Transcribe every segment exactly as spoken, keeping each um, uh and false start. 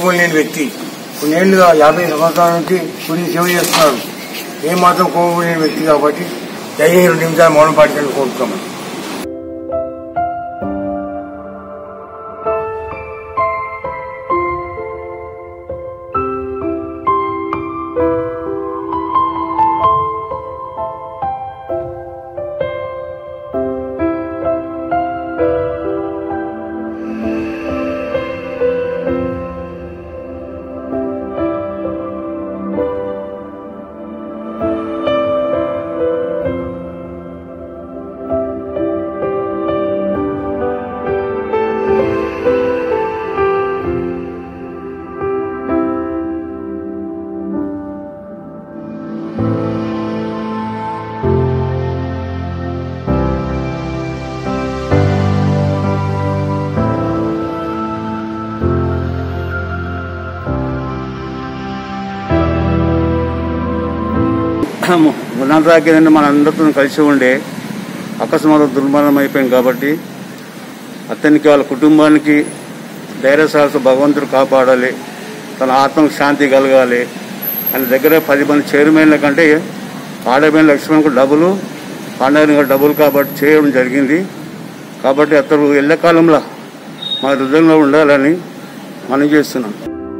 కోపం లేని వ్యక్తి. కొన్నేళ్లుగా యాభై సంవత్సరాల నుంచి కొన్ని సేవ చేస్తున్నాడు. ఏమాత్రం కోపం లేని వ్యక్తి కాబట్టి దయచేసి రెండు నిమిషాలు మౌనం పాటించాలని కోరుతున్నాం. గుణాంతరాకి మనందరితో కలిసి ఉండే అకస్మాత్ దుర్మరణం అయిపోయింది కాబట్టి అతనికి వాళ్ళ కుటుంబానికి ధైర్య సాహస భగవంతుడు కాపాడాలి, తన ఆత్మకు శాంతి కలగాలి అని దగ్గర పది మంది చైర్మన్ల కంటే ఆడమైన లక్ష్మణ్కు డబ్బులు పాండవునికి డబ్బులు కాబట్టి చేయడం జరిగింది. కాబట్టి అతను ఎల్లకాలంలో మా హృదయంలో ఉండాలని మనం చేస్తున్నాం.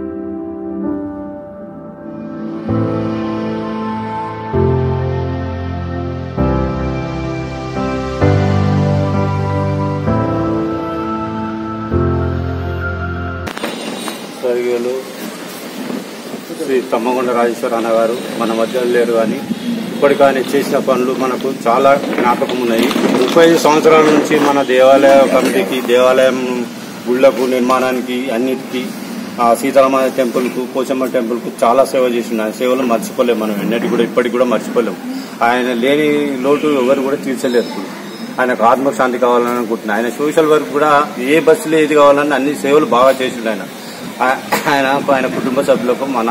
స్వర్గీయులు శ్రీ తమ్మగొండ రాజేశ్వర అన్నగారు మన మధ్య లేరు, కానీ ఇప్పటికి ఆయన చేసిన పనులు మనకు చాలా జ్ఞాపకం ఉన్నాయి. ముప్పై ఐదు సంవత్సరాల నుంచి మన దేవాలయ కమిటీకి, దేవాలయం గుళ్లకు నిర్మాణానికి అన్నిటికీ, సీతారామ టెంపుల్కు, పోచమ్మ టెంపుల్కు చాలా సేవ చేసిండు. ఆయన సేవలు మర్చిపోలేము మనం, ఎన్నటికి కూడా ఇప్పటికి కూడా మర్చిపోలేము. ఆయన లేని లోటు ఎవరు కూడా తీర్చలేరు. ఆయనకు ఆత్మశాంతి కావాలని అనుకుంటున్నాను. ఆయన సోషల్ వర్క్ కూడా ఏ బస్సులో ఏది కావాలని అన్ని సేవలు బాగా చేసిండు. ఆయన ఆయన ఆయన కుటుంబ సభ్యులకు, మన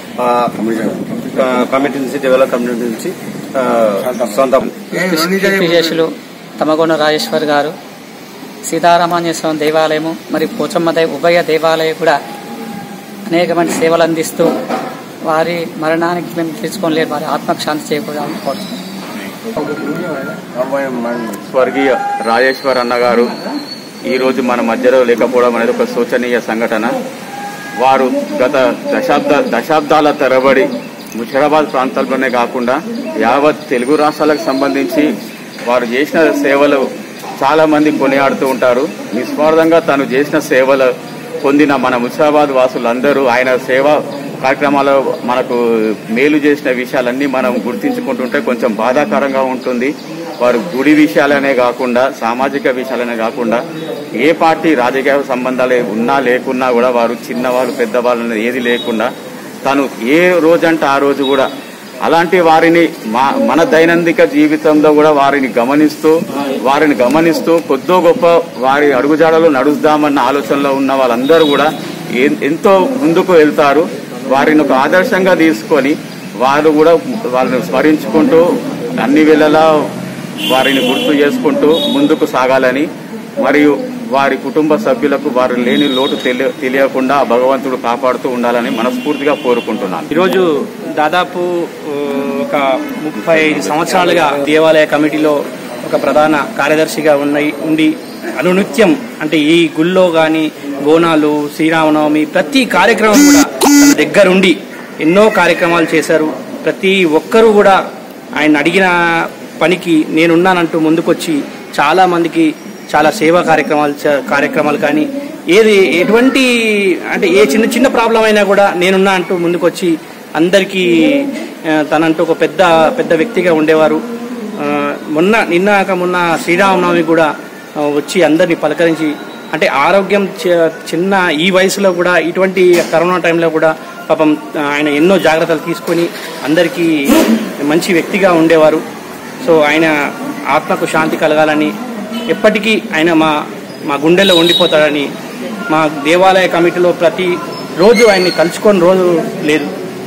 కమిటీ నుంచి, డెవలప్ కమిటీ నుంచి సొంత విశేషులు తమ్మగొండ రాజేశ్వర్ గారు సీతారామాంజనేయ స్వామి దేవాలయము మరియు పోచమ్మ ఉభయ దేవాలయం కూడా అనేకమైన సేవలు అందిస్తూ వారి మరణానికి మేము తీర్చుకోలేరు, వారి ఆత్మకు శాంతి చేకూరాలని కోరుతున్నాం. స్వర్గీయ రాజేశ్వర్ అన్నగారు ఈరోజు మన మధ్యలో లేకపోవడం అనేది ఒక శోచనీయ సంఘటన. వారు గత దశాబ్ద దశాబ్దాల తరబడి ముషిరాబాద్ ప్రాంతాల్లోనే కాకుండా యావత్ తెలుగు రాష్ట్రాలకు సంబంధించి వారు చేసిన సేవలు చాలా మంది కొనియాడుతూ ఉంటారు. నిస్వార్థంగా తను చేసిన సేవలు పొందిన మన ముషిరాబాద్ వాసులందరూ ఆయన సేవా కార్యక్రమాల్లో మనకు మేలు చేసిన విషయాలన్నీ మనం గుర్తించుకుంటుంటే కొంచెం బాధాకరంగా ఉంటుంది. వారు గుడి విషయాలనే కాకుండా, సామాజిక విషయాలనే కాకుండా, ఏ పార్టీ రాజకీయ సంబంధాలు ఉన్నా లేకున్నా కూడా వారు చిన్నవాళ్ళు పెద్దవాళ్ళు అనేది ఏది లేకుండా తను ఏ రోజంటే ఆ రోజు కూడా అలాంటి వారిని మన దైనందిక జీవితంలో కూడా వారిని గమనిస్తూ వారిని గమనిస్తూ కొద్దో గొప్ప వారి అడుగుజాడలో నడుద్దామన్న ఆలోచనలో ఉన్న వాళ్ళందరూ కూడా ఎంతో ముందుకు వెళ్తారు. వారిని ఒక ఆదర్శంగా తీసుకొని వారు కూడా వాళ్ళని స్మరించుకుంటూ అన్ని వేళలా వారిని గుర్తు చేసుకుంటూ ముందుకు సాగాలని, మరియు వారి కుటుంబ సభ్యులకు వారు లేని లోటు తెలియకుండా భగవంతుడు కాపాడుతూ ఉండాలని మనస్ఫూర్తిగా కోరుకుంటున్నాను. ఈరోజు దాదాపు ఒక ముప్పై ఐదు సంవత్సరాలుగా దేవాలయ కమిటీలో ఒక ప్రధాన కార్యదర్శిగా ఉన్నాయి ఉండి అనునిత్యం అంటే ఈ గుళ్ళో కానీ బోనాలు, శ్రీరామనవమి ప్రతి కార్యక్రమం కూడా తన దగ్గరుండి ఎన్నో కార్యక్రమాలు చేశారు. ప్రతి ఒక్కరూ కూడా ఆయన అడిగిన పనికి నేనున్నానంటూ ముందుకొచ్చి చాలా మందికి చాలా సేవా కార్యక్రమాలు కార్యక్రమాలు కానీ ఏది ఎటువంటి అంటే ఏ చిన్న చిన్న ప్రాబ్లం అయినా కూడా నేనున్నా అంటూ ముందుకొచ్చి అందరికీ తనంటూ ఒక పెద్ద పెద్ద వ్యక్తిగా ఉండేవారు. మొన్న నిన్నాక మొన్న శ్రీరామనవమి కూడా వచ్చి అందరినీ పలకరించి అంటే ఆరోగ్యం చిన్న ఈ వయసులో కూడా ఇటువంటి కరోనా టైంలో కూడా పాపం ఆయన ఎన్నో జాగ్రత్తలు తీసుకొని అందరికీ మంచి వ్యక్తిగా ఉండేవారు. సో ఆయన ఆత్మకు శాంతి కలగాలని ఎప్పటికీ ఆయన మా మా గుండెల్లో ఉండిపోతాడని మా దేవాలయ కమిటీలో ప్రతి రోజు ఆయన్ని తలుచుకొని రోజు లేదు.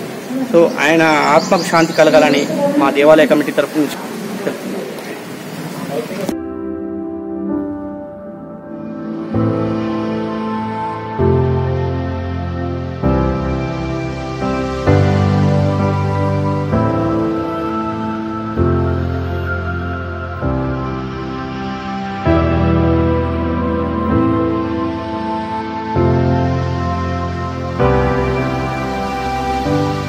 సో ఆయన ఆత్మకు శాంతి కలగాలని మా దేవాలయ కమిటీ తరఫు నుంచి థ్యాంక్ యూ.